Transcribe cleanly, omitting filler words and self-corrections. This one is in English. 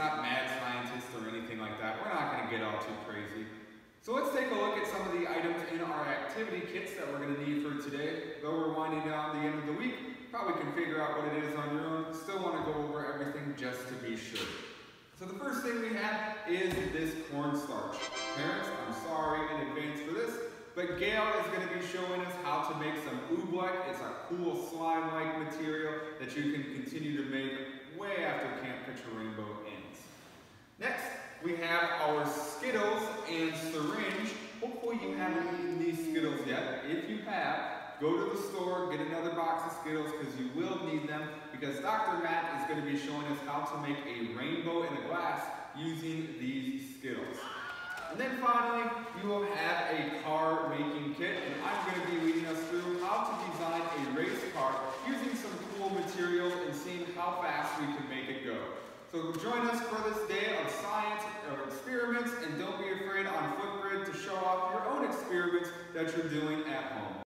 not mad scientist or anything like that. We're not going to get all too crazy. So let's take a look at some of the items in our activity kits that we're going to need for today. Though we're winding down the end of the week, probably can figure out what it is on your own. Still want to go over everything just to be sure. So the first thing we have is this cornstarch. Parents, I'm sorry in advance for this, but Gail is going to be showing us how to make some oobleck. It's a cool slime-like material that you can continue to make way after Camp Picture Rainbow ends. Next, we have our Skittles and syringe. Hopefully you haven't eaten these Skittles yet. If you have, go to the store, get another box of Skittles because you will need them, because Dr. Matt is going to be showing us how to make a rainbow in a glass using these Skittles. And then finally, you will have a car making kit, and I'm going to be leading us through how to design a race car using some cool materials and seeing how fast we can make it go. So join us for this day of science or experiments, and don't be afraid on Flipgrid to show off your own experiments that you're doing at home.